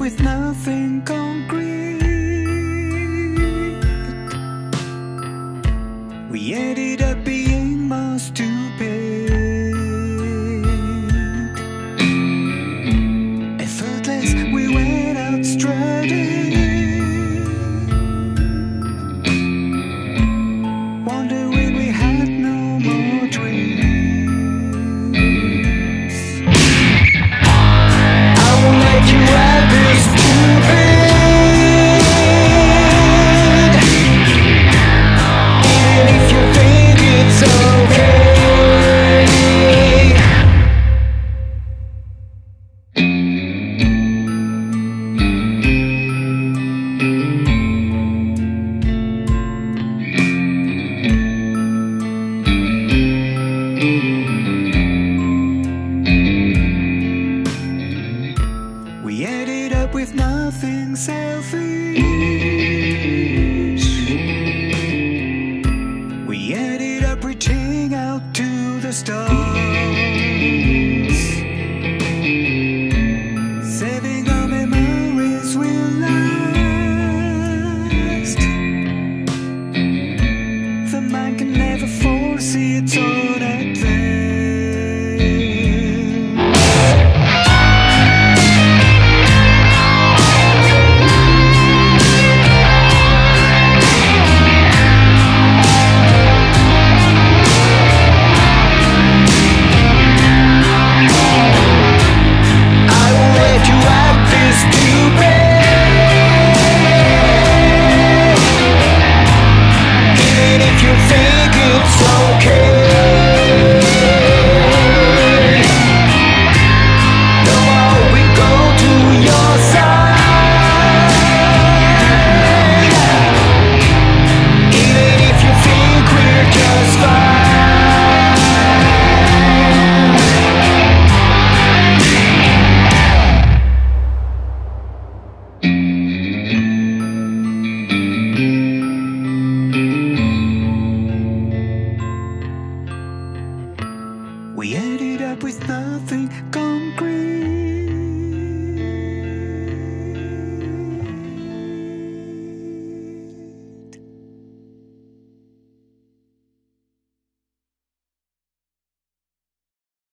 with nothing concrete. We ended up being more stupid, effortless. We went out strutting, wondering we had no more dreams. I won't let you have this stupid, even if you think it's okay. We ended up with nothing selfish. We ended up reaching out to the stars.